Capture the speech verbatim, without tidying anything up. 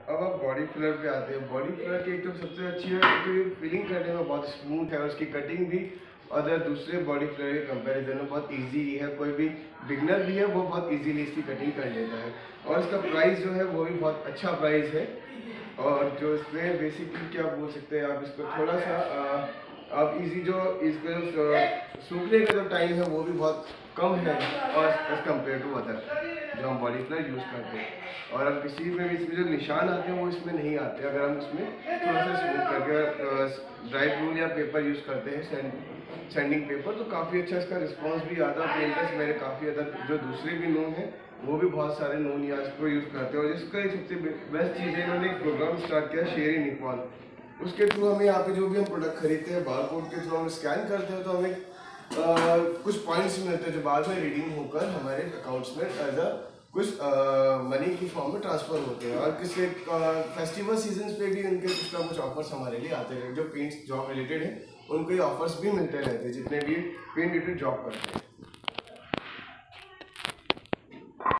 अब आप body filler पे आते हैं। बॉडी फिलर की एक तो सबसे अच्छी है तो ये फीलिंग करने में बहुत स्मूथ है और उसकी कटिंग भी अदर दूसरे बॉडी फिलर के कंपैरिजन में बहुत इजी है। कोई भी बिगनर भी है वो बहुत इजीली इसकी कटिंग कर लेता है और इसका प्राइस जो है वो भी बहुत अच्छा प्राइस है। और जो इसमें बेसिकली क्या बोल सकते हैं आप इसको थोड़ा सा आ, अब इजी जो इसका जो सूखने का जो टाइम है वो भी बहुत कम है और एज कम्पेयर टू अदर जो हम बॉडी फिलर यूज़ करते हैं। और अब किसी में भी इसमें जो निशान आते हैं वो इसमें नहीं आते अगर हम इसमें थोड़ा सा स्मूथ करके ड्राई रूल या पेपर यूज़ करते हैं सेंड सेंडिंग पेपर तो काफ़ी अच्छा इसका रिस्पॉन्स भी आता है। पेंटर्स मेरे काफ़ी अदर जो दूसरे भी नोन हैं वो भी बहुत सारे नोन या इसको यूज़ करते हैं। और जिसका एक सबसे बेस्ट चीज़ है इन्होंने एक प्रोग्राम स्टार्ट किया शेरी निकॉन। उसके थ्रू हमें यहाँ पे जो भी हम प्रोडक्ट खरीदते हैं बार कोड के थ्रू हम स्कैन करते हैं तो हमें आ, कुछ पॉइंट्स मिलते हैं जो बाद में रिडीम होकर हमारे अकाउंट्स में एज अ कुछ मनी की फॉर्म में ट्रांसफ़र होते हैं। और किसी फेस्टिवल सीजन पे भी उनके कुछ ना कुछ ऑफर्स हमारे लिए आते हैं। जो पेंट्स जॉब रिलेटेड है उनको ये ऑफर्स भी मिलते रहते हैं जितने भी पेंट रिलेटेड जॉब करते हैं।